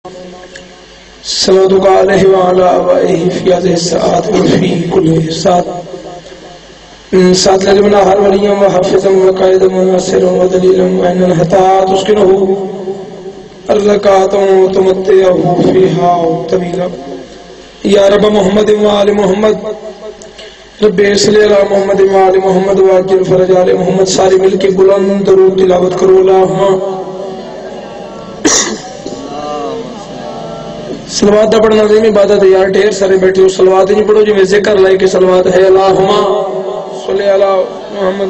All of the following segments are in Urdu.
صلواتك عليه وعلى آبائه في هذه الساعات وفي كل ساعة ساتھ لجمنا ہر ولیم و حفظم و قائدم و ناصرم و دلیلم و انن حتا تسکنہو ارلکاتم و تمتعہو فیہا طویلا یا رب محمد و آل محمد رب صلی اللہ محمد و آل محمد و عجل فرج آل محمد ساری مل کے بلند درود تلاوت کرو اللہم صلوات دا پڑھنا عظیم عبادت ہے یار، ڈھیر سارے بیٹھے ہو صلوات ہی نہیں پڑھو جو میں ذکر لائے کہ صلوات ہے اللہم صلی اللہ محمد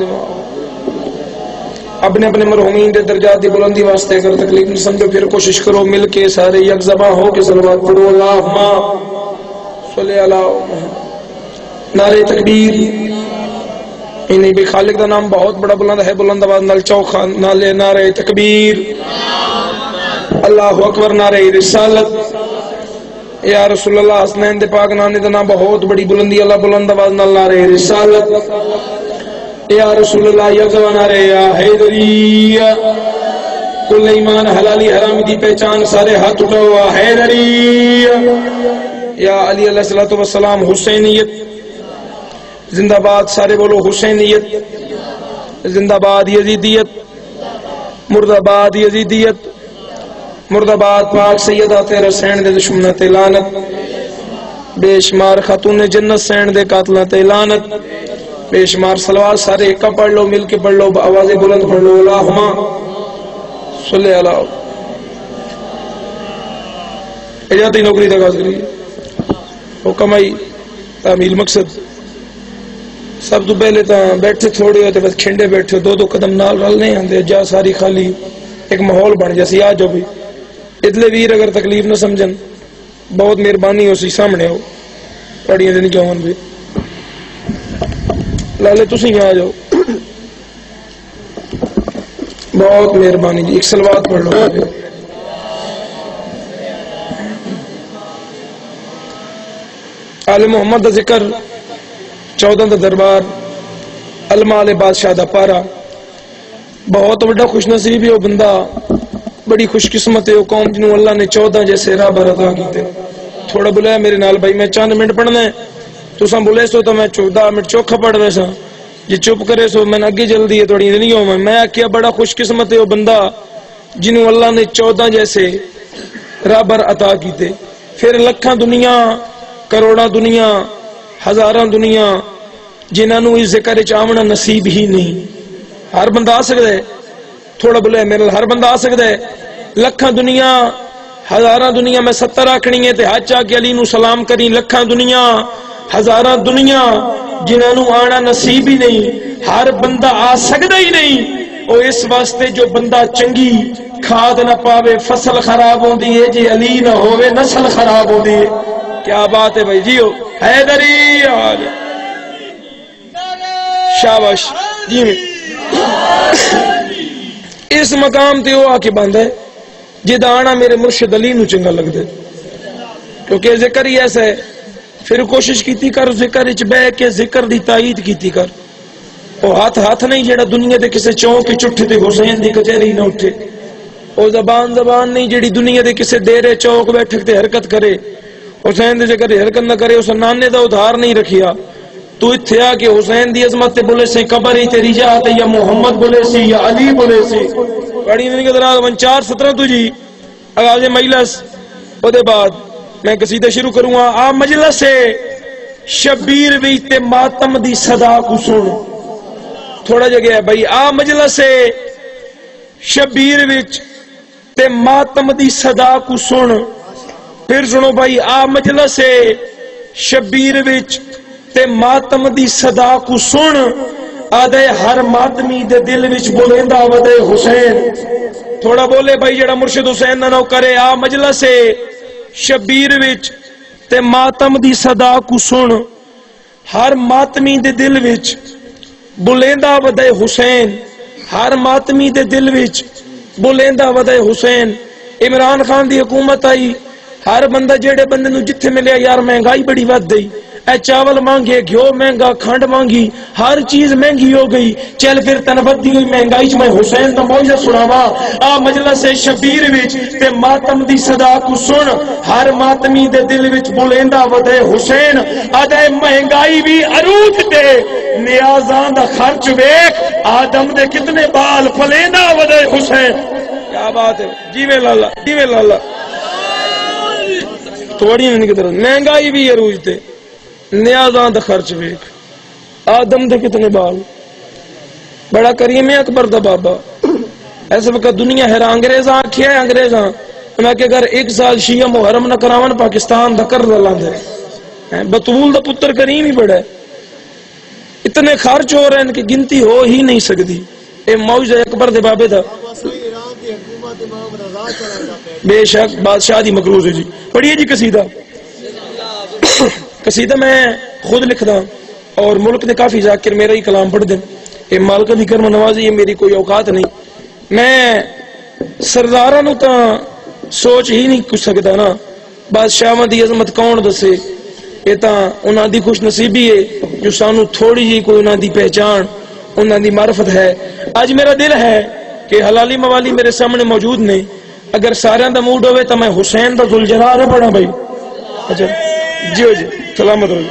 اپنے اپنے مرحومین دے درجات دی بلندی واسطے اگر تکلیف نہیں سمجھو پھر کوشش کرو مل کے سارے یک زباں ہو کے صلوات پڑھو اللہم صلی اللہ محمد نعرہ تکبیر انہیں بھی خالق دا نام بہت بڑا بلند ہے، بلند آواز نال چوکھا نالے نعرہ تکبیر اللہ اکبر نعرہ رسالت یا رسول اللہ حسنین دے پاک نانے دا نام بہت بڑی بلندی اللہ بلند آواز نال نعرہ رسالت یا رسول اللہ یکزوہ نعرہ یا حیدری کل ایمان حلالی حرامی دی پہچان سارے ہاتھ اٹھوا حیدری یا علی علیہ السلام حسینیت زندہ باد سارے بولو حسینیت زندہ باد یزیدیت مرد آباد یزیدیت مرد آباد پاک سیدہ تیرہ سین دے دشمنہ تے لعنت بے شمار خاتون جنت سین دے قاتلہ تے لعنت بے شمار صلوات سارے ایک پڑھ لو مل کے پڑھ لو آواز بلند پڑھ لو اللہم صلی اللہ اجازتی نوکری تک آز کریے حکم آئی تعمیل مقصد سب تو پہلے تا بیٹھے تھوڑے ہوتے بس کھنڈے بیٹھے دو دو قدم نال رل نہیں آندے جا ساری خالی ایک ماحول بن جیسی آج ہو بھی اتلے ویر اگر تکلیف نہ سمجھن بہت مہربانی ہو سی سامنے ہو پڑھیے دن کیا ہون بھی لالے تسی یہاں آ جاؤ بہت مہربانی جی ایک صلوات پڑھ لو آل محمد دا ذکر 14 دا دربار المال بادشاہ دا پارا بہت بڑا خوش نصیب ہو بندہ بڑی خوش قسمت ہے قوم جنہوں اللہ نے 14 جیسے راہ بر عطا کیتے تھوڑا بلایا میرے نال بھائی میں چند منٹ پڑھنا ہے تو ساں بلے سو تو میں 14 منٹ چوکھا پڑھ دے ساں جی چپ کرے سو میں اگے جلدی ہے تھوڑی نہیں ہوں میں کیا بڑا خوش قسمت ہے وہ بندہ جنہوں اللہ نے 14 جیسے راہ بر عطا کیتے پھر لکھاں دنیا کروڑاں دنیا ہزاراں دنیا جنہوں اس ذکر چاہمنا نصیب ہی نہیں ہر بندہ آ سکتا ہے تھوڑا بلے میرے ہر بندہ آ سکتا ہے لکھاں دنیا ہزاراں دنیا میں 70 آکھنی ہے تے ہاتھ چاہ کے علی نو سلام کریں لکھاں دنیا ہزاراں دنیا جنہوں آنا نصیب ہی نہیں ہر بندہ آ سکتا ہی نہیں اور اس واسطے جو بندہ چنگی کھاد نہ پاوے فصل خراب ہوں دی ہے جی علی نہ ہوئے نسل خراب ہوں دی ہے کیا بات ہے بھائی جیو حیدری شاباش جی اس مقام تے وہ آکے باندھا ہے جدہ آنا میرے مرشد علی نو چنگا لگ دے کیونکہ ذکر ہی ایسا ہے پھر کوشش کیتی کر ذکر اچ بے کے ذکر دی تائید کیتی کر وہ ہاتھ نہیں جیڑا دنیا دے کسے چونک کی چٹھ تے حسین دی کچہری نہ اٹھے وہ زبان نہیں جیڑی دنیا دے کسے دیرے چوک بیٹھک تے حرکت کرے حسین دے ذکر حرکت نہ کرے اس نانے دا ادھار نہیں رکھیا تو اتھیا کہ حسین دی عظمت تے بولے سے قبر ہی تیری جاتے یا محمد بولے سی یا علی بولے سی بڑی دن کے درات 4:17 تو جی آغاز مجلس او دے بعد میں قصیدہ شروع کروں گا آ مجلس سے شبیر وچ تے ماتم دی صدا کو سن تھوڑا جگہ ہے بھائی آ مجلس سے شبیر وچ تے ماتم دی صدا کو سن پھر سنو بھائی آ مجلس سے شبیر وچ تے ماتم دی صدا کو سن آدھے ہر ماتمی دے دل وچ بولیندہ ودے حسین تھوڑا بولے بھائی جڑا مرشد حسین نہ کرے آ مجلس سے شبیر وچ تے ماتم دی صدا کو سن ہر ماتمی دے دل وچ بولیندہ ودے حسین ہر ماتمی دے دل وچ بولیندہ ودے حسین عمران خان دی حکومت آئی ہر بندہ جیڑے بندے نو جتھے ملیا یار مہنگائی بڑی ود گئی اے چاول مانگے، گھیو مہنگا، کھنڈ مانگی، ہر چیز مہنگی ہو گئی، چل پھر تنبت دی ہوئی مہنگائی چ میں حسین دا موجزہ سناوا آ مجلس شبیر وچ تے ماتم دی صدا کو سن، ہر ماتمی دے دل وچ بلیندا ودے حسین، ادے مہنگائی بھی عروج تے نیازاں دا خرچ ویکھ، آدم دے کتنے بال پلیندا ودے حسین. کیا بات ہے جی میں لالا جی میں لالا تھوڑی نہیں کی طرح مہنگائی بھی عروج تے نیازاں دا خرچ ویکھ، آدم دے کتنے بال. بڑا کریم ہے اکبر دا بابا. ایسے وقت دنیا ہے انگریزاں آکھیا ہے انگریزاں میں کہ اگر ایک سال شیعہ محرم نہ کراون پاکستان دا کر لاندے. بطول دا پتر کریم ہی بڑا ہے، اتنے خرچ ہو رہے ہیں کہ گنتی ہو ہی نہیں سکتی. اے معجزہ اکبر دے بابے دا بے شک بادشاہ دی مقروض ہے جی. پڑھیے جی قصیدہ. قصیدہ میں خود لکھدا اور ملک نے کافی ذاکر میرا ہی کلام پڑھ دیں. یہ مالک دی کرم نوازی، یہ میری کوئی اوقات نہیں. میں سرداراں نو تاں سوچ ہی نہیں کچھ سکتا نا. بادشاہاں دی عظمت کون دسے؟ یہ تاں انہاں دی خوش نصیبی ہے جو سانو تھوڑی جی کوئی انہاں دی پہچان، انہاں دی معرفت ہے. اج میرا دل ہے کہ حلالی موالی میرے سامنے موجود نے، اگر سارے دا موڈ ہوئے تو میں حسین دا ذوالجلال نہ پڑھا بھائی. اچھا جی جی سلامت رہو.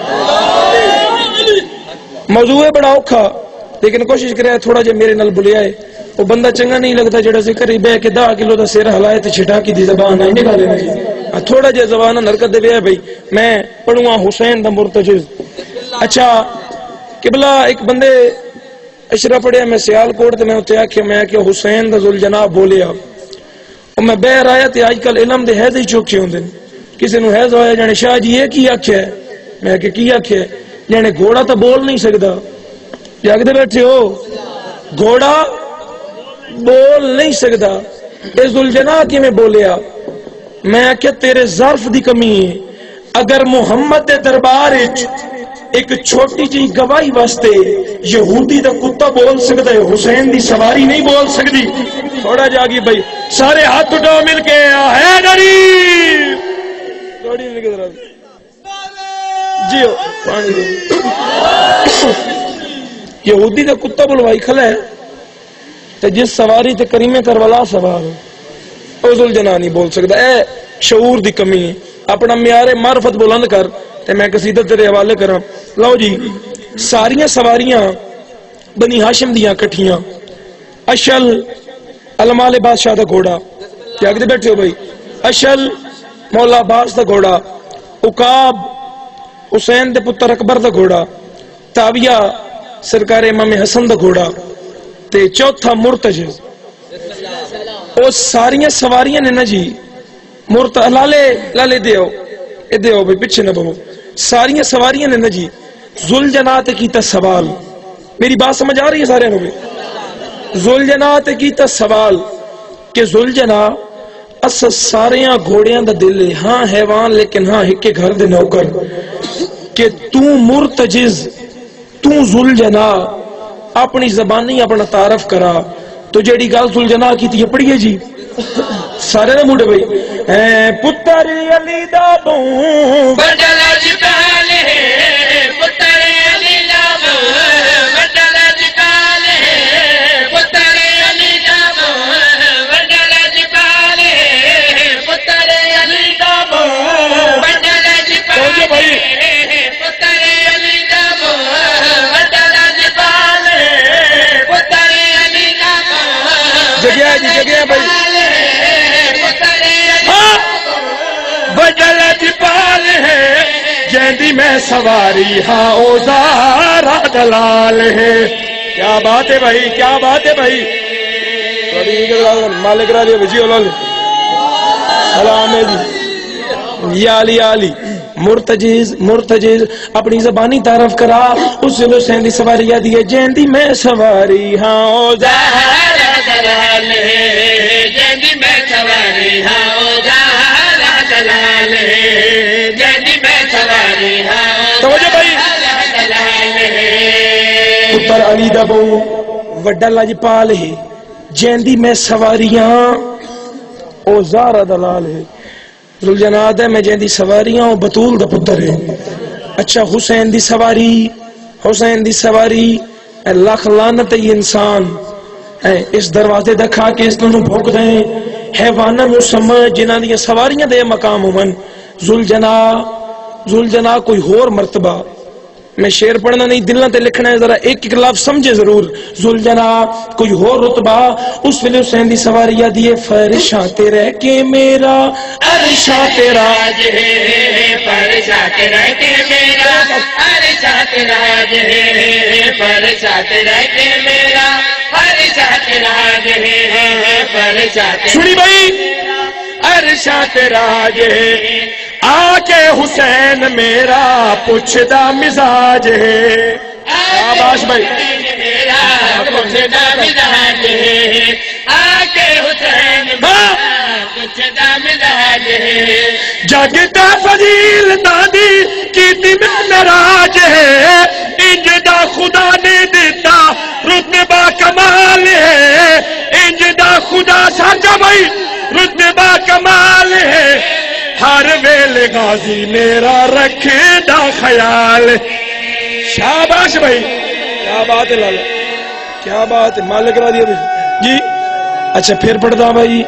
موضوع ہے بڑا اوکھا لیکن کوشش کرے تھوڑا جے میرے نال بلیا ہے. وہ بندہ چنگا نہیں لگتا جڑا ذکر ہی بہ کے 10 کلو دا سر ہلائے تے چھٹا کی دی زبان آئی نکالے نا جی. تھوڑا جے زبان حرکت دے بیا بھائی. میں پڑھوں گا حسین دا مرتجز. اچھا قبلہ ایک بندے اشرا پڑھیا میں سیال کوٹ تے میں اتنے آکھیا میں کہ حسین دا ذوالجناب بولیا اور میں بہر آیا تے آج کل علم دے حیض ہی چوکے ہوندے. کسی نو حیض ہویا جانے شاہ جی یہ کی آکھیا ہے؟ میں کہ کی آکھیا ہے؟ جانے گھوڑا تو بول نہیں سکتا. جاگدے بیٹھے ہو گھوڑا بول نہیں سکتا. اے ذوالجناح کی میں بولیا. میں آکھیا تیرے ظرف دی کمی ہے. اگر محمد دے دربار ایک چھوٹی جی گواہی واسطے یہودی دا کتا بول سکتا ہے، حسین دی سواری نہیں بول سکتی. تھوڑا جاگی بھائی سارے ہاتھ اٹھاؤ مل کے حیدری تھوڑی مل کے جی یہودی دا کتا بلوائی کھلا ہے تے جس سواری تے کریمے کربلا سوار او ذوالجناح نہیں بول سکتا. اے شعور دی کمی ہے. اپنا معیار معرفت بلند کر تے میں قصیدہ تیرے حوالے کراں. لو جی ساریاں سواریاں بنی ہاشم دیاں کٹھیاں. اشل المال بادشاہ دا گھوڑا. کیا کہتے بیٹھے ہو بھائی؟ اشل مولا عباس دا گھوڑا. عقاب حسین دے پتر اکبر دا گھوڑا. تاویہ سرکار امام حسن دا گھوڑا. تے چوتھا مرتجز. او ساریاں سواریاں نے نا جی لالے دیو اے دیو بھائی پیچھے نہ بہو. ساریاں سواریاں نے نا جی ذوالجناح تے کیتا سوال. میری بات سمجھ آ رہی ہے سارے نو؟ ذوالجناح تے کیتا سوال کہ ذوالجناح اس ساریاں گھوڑیاں دا دل ہے، ہاں حیوان لیکن ہاں ہکے گھر دے نوکر. کہ تو مرتجز تو ذوالجناح اپنی زبانی اپنا تعارف کرا. تو جیڑی گل ذوالجناح کی تھی پڑھیے جی سارے نہ موڑے بھائی. پتر علی دا بوں بدل جبال ہے، پتر علی دا بوں بدل جبال ہے، پتر علی دا بوں بدل جبال ہے، پتر علی دا بوں بدل جبال ہے، پتر علی دا بوں بدل جبال ہے، پتر علی دا بوں جگہ جی جگہ بھائی بدل جبال ہے، جیندی میں سواری ہاں اوزارا دلال ہے. کیا بات ہے بھائی، کیا بات ہے بھائی. مالک را دیا بجی اولاد سلام ہے جی. یا علی علی مرتجز مرتجز اپنی زبانی تعارف کرا. اس دل حسین دی سواری یادی ہے، جیندی میں سواری ہاں اوزارا دلال ہے، جیندی میں سواری ہاں اوزارا دلال ہے، جیندی میں سواری ہاں اوزارا دلال ہے. پتر علی دا بوں وڈا لاجپال ہے، جیندی میں سواریاں اوزارا دلال ہے. ذوالجناح ہے میں جیندی سواریاں بطول دا پتر ہے. اچھا حسین دی سواری لاکھ لعنت یہ انسان اس دروازے دا کھا کے اس نو بھوک دیں حیواناں نو سمجھ جنہاں دی سواریاں دے مقام ہون ذوالجناح کوئی ہور مرتبہ میں شعر پڑھنا نہیں دلوں تے لکھنا ہے ذرا ایک ایک لفظ سمجھے ضرور ذوالجناح کوئی ہور رتبہ اس ویلے حسین دی سواریاں دیے فرشاں تے رہ کے میرا عرشاں تیرا فرشاں تے رہ کے میرا عرشاں تیرا فرشاں تے رہ کے میرا عرشاں تیرا سنی بھائی عرشاں تیرا آ کے حسین میرا پوچھدا مزاج ہے آباش بھائی میرا پوچھدا مزاج ہے آ کے حسین میرا پوچھدا مزاج ہے جگتا فضیل دادی کیتی میں ناراض ہے انجدا خدا نے دیتا رتبہ کمال ہے انجدا خدا ساجا بھائی رتبہ کمال ہے ہر ویلے غازی میرا رکھے دا خیال شاباش بھائی کیا بات ہے لالا کیا بات ہے مالک را دیا بھائی جی اچھا پھر پڑھتا بھائی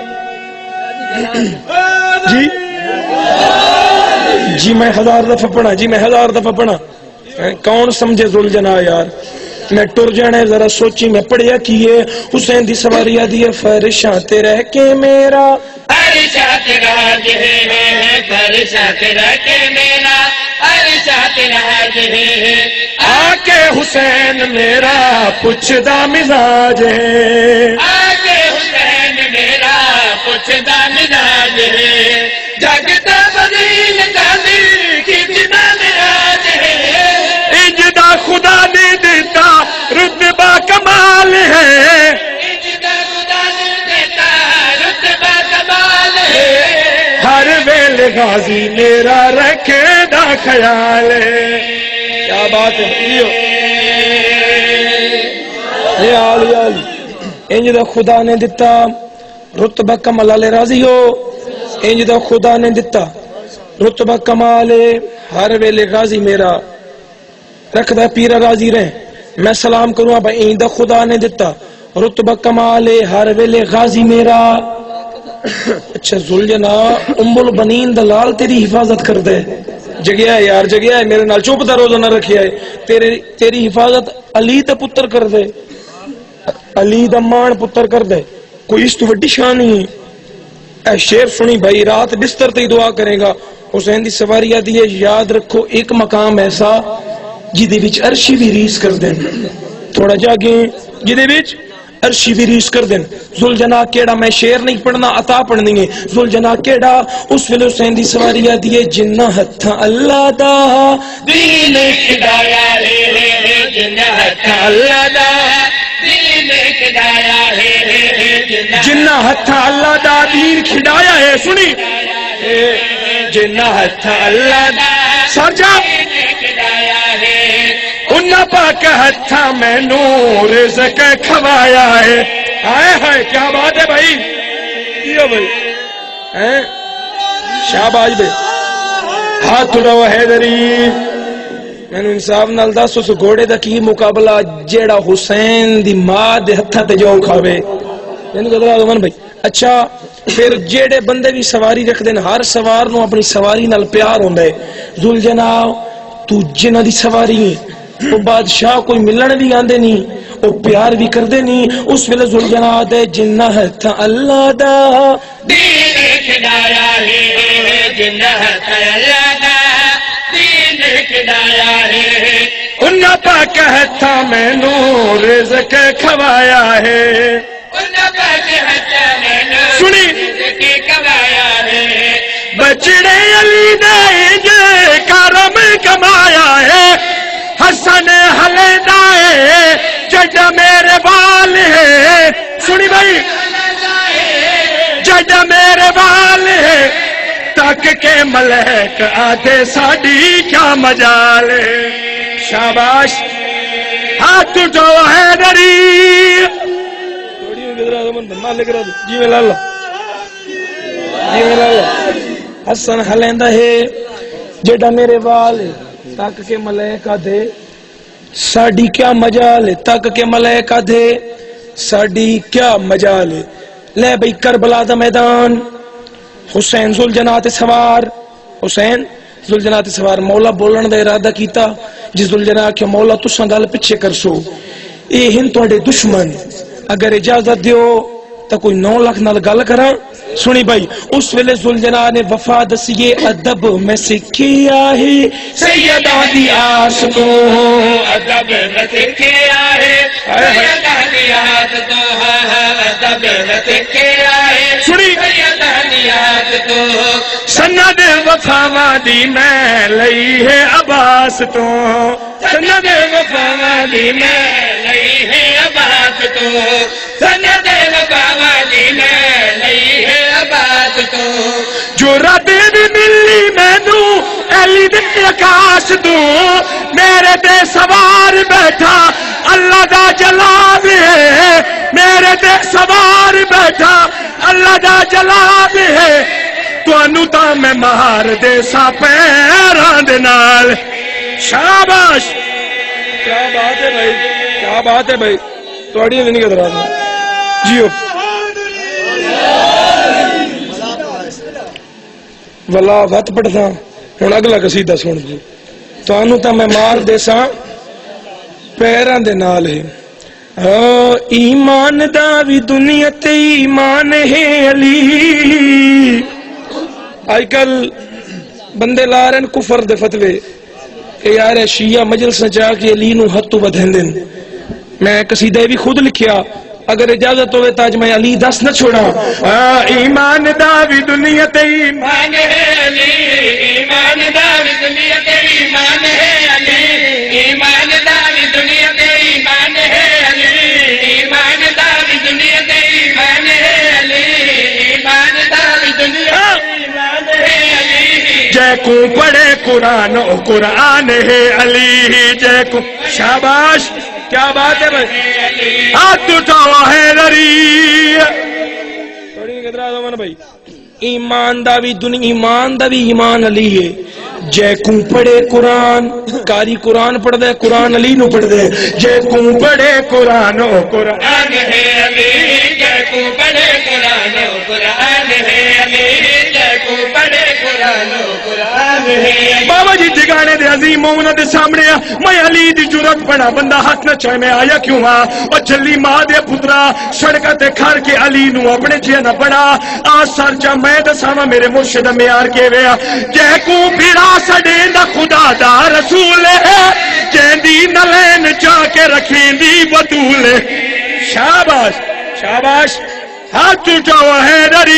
جی میں 1000 دفعہ پڑھا کون سمجھے ذوالجناح یار میں ٹر جانے ذرا سوچی میں پڑھیا کیے حسین دی سواریاں دی فرشاں تے رہ کے میرا فرشاں تے راج ہے فرشاں تے رہ کے میرا فرشاں تے راج ہے آ کے حسین میرا پوچھدا مزاج ہے آ کے حسین میرا پوچھدا مزاج ہے جگتا فضیل قادر کی بنا مراج ہے انجدا خدا نے دیتا رتبہ کمال ہے انجدا خدا نے دیتا رتبہ کمال ہے ہر ویلے غازی میرا رکھے دا خیال ہے کیا بات ہے انجدا خدا نے دیتا رتبہ کمال راضی ہو انجدا خدا نے دیتا رتبہ کمال ہر ویلے غازی میرا رکھدا پیرا راضی رہے میں سلام کروں بھائی ایندہ خدا نے دیتا رتبہ کمال ہر ویلے غازی میرا اچھا ذوالجناح ام البنین دلال تیری حفاظت کر دے جگیا ہے یار جگیا ہے میرے نال چوپ دا روزہ نہ رکھیا ہے تیری حفاظت علی تے پتر کر دے علی دا مان پتر کر دے کوئی اس تو وڈی شان نہیں اے شعر سنی بھائی رات بستر تے دعا کرے گا حسین دی سواریاں دی یاد رکھو ایک مقام ایسا جدے وچ عرشی بھی ریس کر دیں تھوڑا جاگیں جدے وچ عرشی بھی ریس کر دیں ذوالجناح کیڑا میں شعر نہیں پڑھنا عطا پڑھنی ہے ذوالجناح کیڑا اس ویلے حسین دی سواریاں دیے جنہ ہتھاں اللہ دا دین کھڈایا ہے جنہ ہتھاں اللہ دا دین کھڈایا ہے جنہ ہتھاں اللہ دا دین کھڈایا ہے سنی جنہ ہتھاں اللہ دا سرجا انہاں پاک ہتھاں میں نور رزق کھوایا ہے آئے ہائے کیا بات ہے بھائی یہ بھائی شاباش بھائی ہاتھ اڑاؤ حیدری میں نے انصاف نال دس اس گھوڑے دا کی مقابلہ جیڑا حسین دی ماں دے ہتھاں تے جو کھاوے یعنی قدرہ دمان بھائی اچھا پھر جیڑے بندے بھی سواری رکھ دیں ہر سوار نو اپنی سواری نال پیار ہوندا ہے ذوالجناح تو جنہ دی سواری وہ بادشاہ کوئی ملن بھی آندے نہیں وہ پیار بھی کر دے نہیں اس ویلے ذوالجناح دے جنہ ہتھاں اللہ دا دین کھڈایا ہے جنہ ہتھاں اللہ دا دین کھڈایا ہے انہاں پاک ہتھاں میں نور رزق کھوایا ہے انہاں پاک ہتھاں میں نور رزق کھوایا ہے بچڑے علی نے جے کرم کمایا ہے حسن حلیدہ ہے جڈا میرے وال ہے سنی بھائی جڈا میرے وال ہے تک کے ملک آدھے ساڑی کیا مجال ہے شاباش ہاتھ اٹھو حیدری جی میں لالا حسن حلیدہ ہے جڈا میرے وال ہے تک کے ملائکہ دے ساڑی کیا مجال ہے، تک کے ملائکہ دے ساڑی کیا مجال ہے. لے بھئی کربلا دا میدان، حسین ذوالجناح سوار، حسین ذوالجناح سوار. مولا بولن دا ارادہ کیتا، جس ذوالجناح کہ مولا تساں گل پیچھے کرسو، اے ہن تواڈے دشمن، اگر اجازت دیو تا کوئی 9 لاکھ نال گل کراں. سنی بھائی اس ویلے ذوالجناح نے وفا دسیے ادب میں سکھیا ہے سیدہ دی آس تو، ادب میں سکھیا ہے سیدہ دی آس تو، ادب میں سکھیا ہے سیدہ دی آس تو، سند وفا دی میں لئی ہے عباس تو، سند وفا دی میں لئی ہے عباس تو، سند وفا دی میں لئی ہے عباس تو، جو رب بھی ملی مینو علی دے آکاش تو، میرے تے سوار بیٹھا اللہ دا جلال ہے، میرے تے سوار بیٹھا اللہ دا جلال ہے، تانوں تا میں مار دے سا پیراں دے نال. شاباش، کیا بات ہے بھائی، کیا بات ہے بھائی، تواڈی نہیں قدر آ جیو. ولا وت پڑھدا ہن اگلا قصیدہ سن جی. تانوں تا میں مار دے سا پیراں دے نال ہے. ایمان دا وی دنیا تے ایمان ہے علی. آج کل بندے لا رہے کفر دے فتوے کہ یار شیعہ مجلس جا کے علی نو ہتھوں بدھیندن. میں قصیدہ بھی خود لکھیا، اگر اجازت ہوئے تاج میں علی دس نہ چھوڑا. ایمان دا وی دنیا تے ایمان ہے علی، ایمان دا وی دنیا تے ایمان ہے علی، ایمان دا وی دنیا تے ایمان ہے علی، ایمان دا وی دنیا تے ایمان ہے علی، ایمان دا وی دنیا ایمان ہے علی. جے کو پڑھے قرآن او قرآن ہے علی، جے کو. شاباش، کیا بات ہے بھائی، ہاتھ اٹھاؤ حیدری. بھائی ایمان دا بھی دنیا، ایمان دا بھی ایمان علی ہے. جے کو پڑھے قرآن، کاری قرآن پڑھ دے، قرآن علی نو پڑھ دے. جے کو پڑھے قرآن او قرآن ہے علی، جے کو پڑھے قرآن او قرآن ہے علی، جے کو پڑھے قرآن او قرآن ہے. بابا جی جگانے دے عظیم انہاں دے سامنے میں علی دی جرت بڑا بندہ ہاتھ نہ چاہے میں آیا کیوں ہاں. اور جلی ماں دے پترا سڑک تے کھڑ کے علی نو اپنے جے نہ بڑا آ سر جا میں دساواں میرے مرشد معیار کے ویا. جے کو بھیڑا سڈے دا خدا دا رسول ہے، جیندی نلین چا کے رکھیں دی بطول. شاباش شاباش، ہاتھ اٹھاؤ حیدری.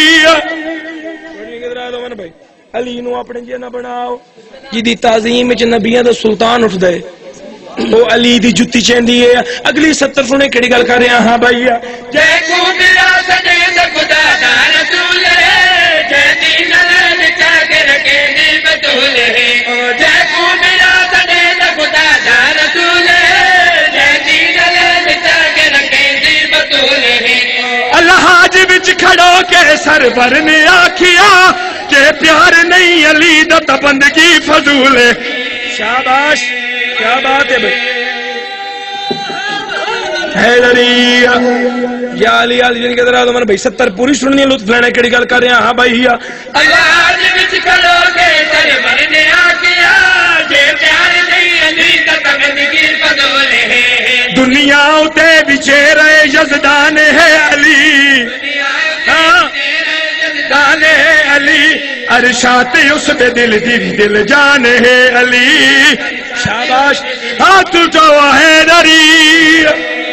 بھائی علی نو اپنے جے نہ بناؤ، جی تعظیم وچ نبیاں دا سلطان اٹھ دے وہ علی دی جتی چیندی ہے. اگلی 70 سنے کیڑی گل کر رہے ہیں. ہاں بھائی جے کو میرا سجے دا خدا دا رسول ہے، جے دی نلین چا کے رکھے دی بطول ہے. جے کو میرا سجے دا خدا دا رسول ہے، جے دی نلین چا کے رکھے دی بطول ہے. اللہ حاج وچ کھڑو کے سرور نے آکھیا کہ پیار نہیں علی دا بندگی فضول ہے. شاباش، کیا بات ہے بھائی. حیدری یا علی علی جن کے ذرا بھائی 70 پوری سننی لطف لینا کیڑی گل کر رہے ہیں. ہاں بھائی اللہ دے وچ کھڑو کے سرور نے آکھیا جے پیار نہیں علی دا بندگی فضول ہے. دنیا اتے بچے رہے یزدان ہے علی، ہاں دان ہے علی، عرشات اس پہ دل دل جان ہے علی. شاباش، ہاتھ اٹھاؤ حیدری.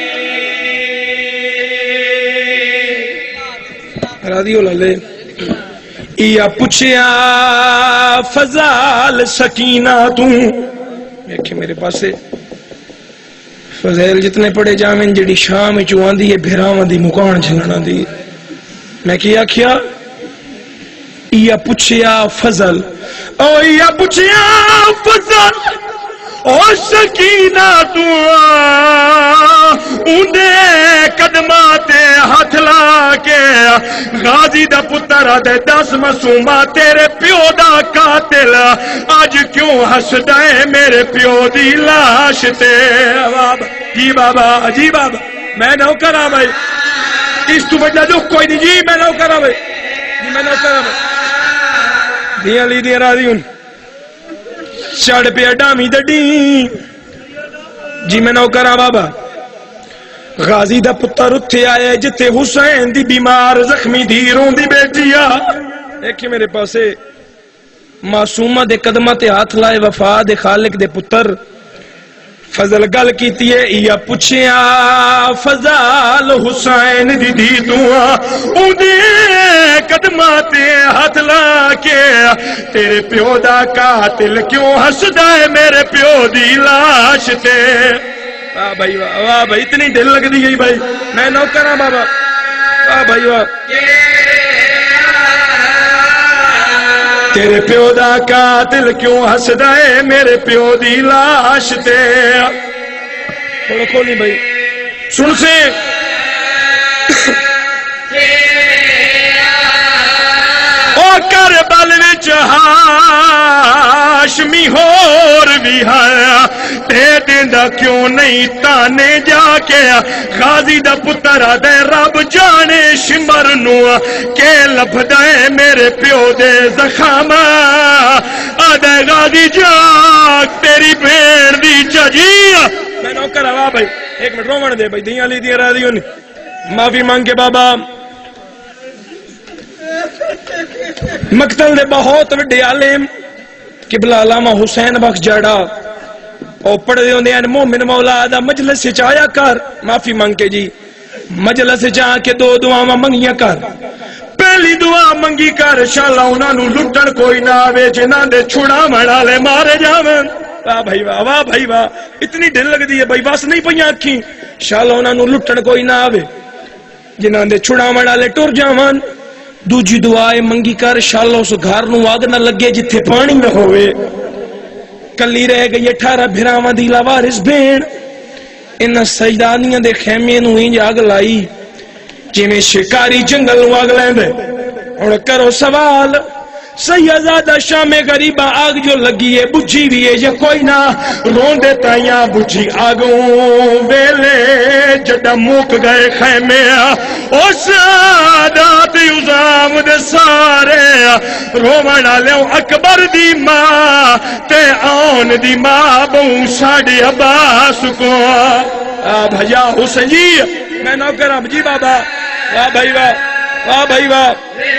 راضی لے یا پوچھیا فضال سکینہ توں دیکھے میرے پاس فضیل جتنے پڑے جامن جڑی شام چوان دی ہے بھیراواں دی مکان جھلنا دی. میں کیا کیا یا پوچھیا فضل او یا پوچھیا فضل او سکینہ تو اندے قدماں تے ہاتھ لا کے غازی دا پتر دے 10 معصومہ تیرے پیو دا قاتل آج کیوں ہسدا ہے میرے پیو دی لاش تے جی بابا جی بابا میں نوکر ہاں بھائی اس تو بجا دکھ کوئی نہیں جی میں نوکر ہاں بھائی جی میں نوکر ہاں بھائی دیاں لی دیاں راضی ہوں چڑھ پہ ڈامی دڈی جی میں نوکر ہاں بابا غازی دا پتر اتھے آئے جتے حسین دی بیمار زخمی دی رون دی بیٹی آ ایک میرے پاسے معصومہ دے قدمہ تے ہاتھ لائے وفا دے خالق دے پتر فضل گل کیتی ہے یا پوچھیا فضل حسین دی دی دعا اندے قدمہ تے ہاتھ لا کے تیرے پیو دا قاتل کیوں ہسدا ہے میرے پیو دی لاش تے واہ بھائی واہ بھائی اتنی دل لگ دی گئی بھائی میں نوکر ہاں بابا واہ بھائی واہ تیرے پیو دا قاتل کیوں ہسدا ہے میرے پیو دی لاش تے تھوڑا کھولی بھائی سن سے او کربل وچ ہاشمی ہور بھی ہے تے دیندا کیوں نہیں تانے جا کے غازی دا پتر دے رب جانے شمر نو کہ لبدا ہے میرے پیو دے زخم آدھے غازی جاگ تیری بھیڑ دی چجی میں نوکر ہوا بھائی ایک منٹ رومن دے بھائی دیاں لی دیاں راضی ہونی معافی مانگ کے بابا مقتل دے بہت وڈے عالم قبلہ علامہ حسین بخش جاڑا اور پڑھ دے ہوندے ہیں مومن مولا دا مجلس سے چایا کر معافی مانگ کے جی مجلس سے چاہ کے 2 دعاواں منگیاں کر پہلی دعا منگی کر شالا انہاں نو لٹن کوئی نہ آوے جنہاں دے چھڑا مڑالے مارے جاویں واہ بھائی واہ بھائی واہ اتنی دل لگ دی ہے بھائی بس نہیں پئیاں اکھیں شالا انہاں نو لٹن کوئی نہ آوے جنہاں دے چھڑا مڑالے ٹر جاویں دوجی دعائے منگی کر شالا اس گھر نو آگ نہ لگے جتھے پانی نہ ہوئے کلی رہ گئی 18 بھراواں دی لاوارث بھین ان سجدانیاں دے خیمے نو انج آگ لائی جویں شکاری جنگل نو آگ لیندے ہن کرو سوال سیدزادہ شام غریبہ آگ جو لگی ہے بجھی بھی ہے یا کوئی نہ روندے تائیاں بجھی آگوں ویلے جڑا موک گئے خیمے او سادات یوزام دے سارے رومن آلیوں اکبر دی ماں تے آن دی ماں بہوں ساڑی عباس کو بھجا حسین جی میں نوکر ہوں جی بابا واہ بھائی واہ بھائی واہ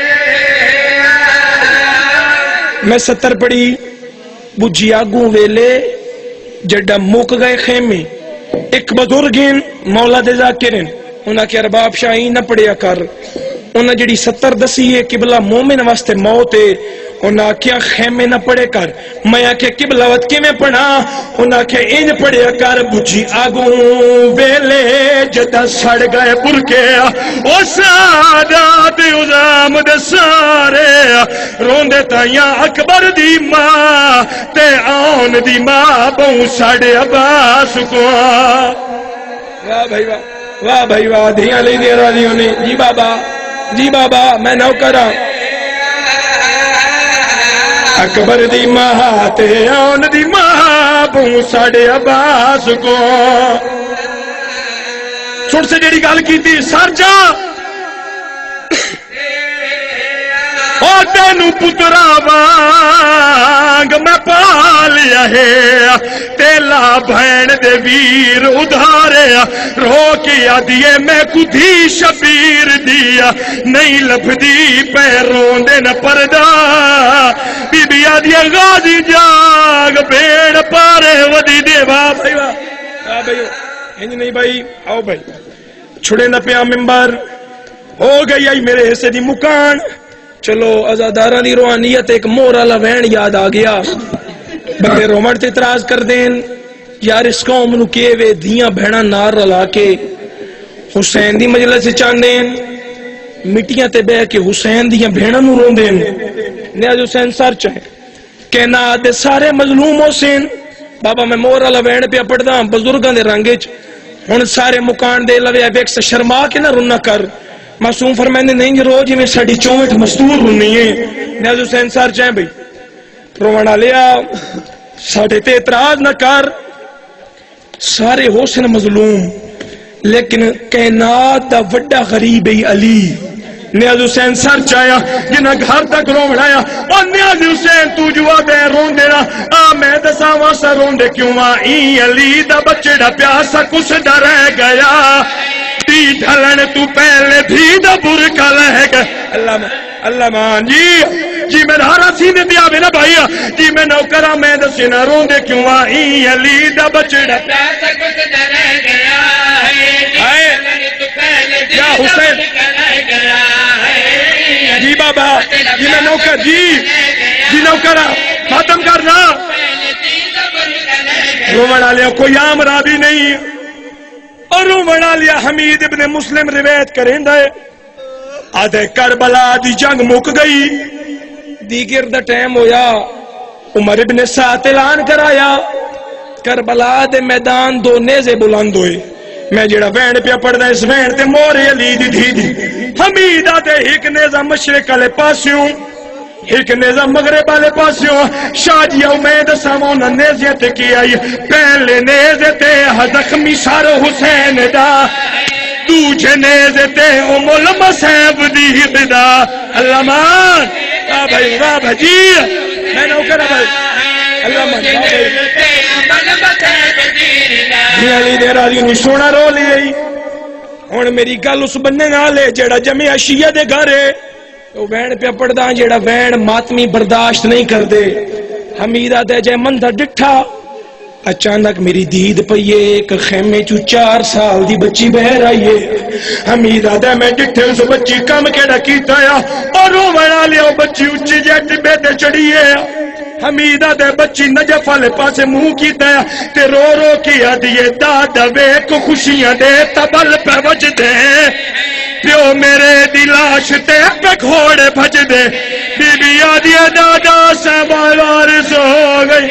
میں 70 پڑھی بجھی آگوں ویلے جڑا موک گئے خیمے ایک بزرگین مولا دے ذاکرین انہاں کے ارباب شاہی نہ پڑھیا کر انہاں جڑی 70 دسی ہے قبلہ مومن واسطے موت ہے انہاں کیا خیمے نہ پڑھے کر میں آکے قبلہ وقت کے میں پڑھا انہاں کے ان پڑھیا کر بجھی آگوں ویلے جدا سڑ گئے پرکے او سادات عظام دے سارے روندے تائیاں اکبر دی ماں تے آن دی ماں بہوں ساڑے عباس کو واہ بھائی واہ بھائی واہ دھیاں لے دیا راضی ہونے جی بابا میں نوکرہ اکبر دی ماں تے آن دی ماں بہوں ساڑے عباس کو چھوڑ سے جیڑی گال کی تھی سر جا او تینو پترا وانگ میں پالیا ہے تیلا بھین دے ویر ادھارے رو کیا دیے میں کدھی شبیر دیا نہیں لب دی پیروں دے نہ پردہ بی بی آدیا غازی جاگ بیڑ پارے ودی دے واہ بھائی واہ بھائی ہنج نہیں بھائی آؤ بھائی چھڑے نہ پیا ممبر ہو گئی آئی میرے حصے دی مکان چلو ازادارہ دی روحانیت ایک مورا لوین یاد آ گیا بندے رومن تے اعتراض کر دین یار اس قوم نو کیے وے دھیاں بہنا نار رلا کے حسین دی مجلس چاند دین مٹیاں تے بہ کے حسین دیاں بہنا نو رون دین نیاز حسین سر چاہیں کہنا دے سارے مظلوم حسین بابا میں مور والا وین پہ پڑھدا بزرگاں دے رنگ وچ ہن سارے مکان دے لوے ویکس شرما کے نہ رونا کر معصوم فرماندے نہیں جی روز میں ساڈی 64 مستور رونی ہے نیاز حسین سر چاہیں بھائی رونا لیا ساڈے تے اعتراض نہ کر سارے حسن مظلوم لیکن کائنات دا وڈا غریب ہے علی نیاز حسین سر چایا جنہ گھر تک رو بڑھایا اور نیاز حسین تو جوا دے رون دینا میں دسا واسا رون دے کیوں آئی علی دا بچے دا پیاسا کس دا رہ گیا تی ڈھلن تو پہلے بھی دا برکا لہ گیا اللہ مان جی میں دھارا سینے دیا بنا بھائی جی میں نوکرہ میں دسی نہ رون دے کیوں آئی علی دا بچے دا پیاسا کس دا رہ گیا یا حسین جی بابا جی میں نوکر جی نوکرہ ختم کرنا رومن لیا کوئی عام راوی نہیں اور رومن لیا حمید ابن مسلم روایت کریں دے آدھے کربلا دی جنگ مک گئی دیگر دا ٹائم ہویا عمر ابن سعد اعلان کرایا کربلا دے میدان دو نیزے بلند ہوئے میں جڑا وین پہ پڑھدا اس وین تے مور علی دی دھی دی حمیدہ تے ایک نیزہ مشرق والے پاسیوں ایک نیزہ مغرب والے پاسیوں شاہ جی امید سامونا نیزے تے کی آئی پہلے نیزے تے زخمی سار حسین دا دوجھے نیزے تے ام المصیب دی بدا اللہ مان واہ بھائی واہ بھائی میں نو کرا بھائی اللہ مان علی دے راضی نہیں سونا رو لی ہن میری گل اس بننے نالے جڑا جمعہ شیعہ دے گھر ہے وہ وین پہ پڑھدا جڑا وین ماتمی برداشت نہیں کر دے حمیدہ دے جے مندر ڈٹھا اچانک میری دید پئیے ایک خیمے چو 4 سال دی بچی بہر آئیے حمیدہ دے میں ڈٹھے اس بچی کم کیڑا کیتا یا اور رو بنا لیا بچی اچھی جیٹ بیٹے چڑھیے حمیدہ دے بچی نجف والے پاسے منہ کیتا ہے تے رو رو کیا دیے دادا ویک خوشیاں دے تبل پہ وج دے پیو میرے دلاش تے پہ گھوڑے بھج دے بی بی آدیا دادا سے وارث ہو گئی